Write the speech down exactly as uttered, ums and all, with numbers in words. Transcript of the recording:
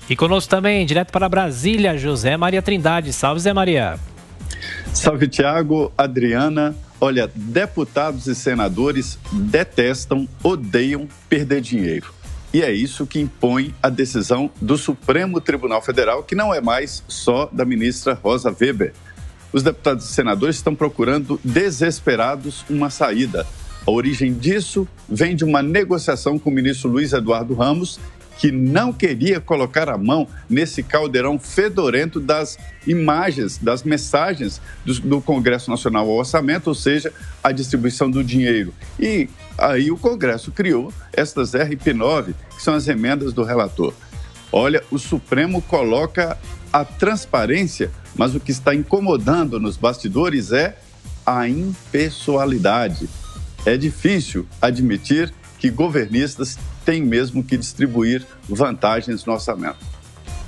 E conosco também, direto para Brasília, José Maria Trindade. Salve, Zé Maria. Salve, Tiago, Adriana. Olha, deputados e senadores detestam, odeiam perder dinheiro. E é isso que impõe a decisão do Supremo Tribunal Federal, que não é mais só da ministra Rosa Weber. Os deputados e senadores estão procurando desesperados uma saída. A origem disso vem de uma negociação com o ministro Luiz Eduardo Ramos, que não queria colocar a mão nesse caldeirão fedorento das imagens, das mensagens do, do Congresso Nacional ao Orçamento, ou seja, a distribuição do dinheiro. E aí o Congresso criou estas R P nove, que são as emendas do relator. Olha, o Supremo coloca a transparência, mas o que está incomodando nos bastidores é a impessoalidade. É difícil admitir que governistas têm mesmo que distribuir vantagens no orçamento.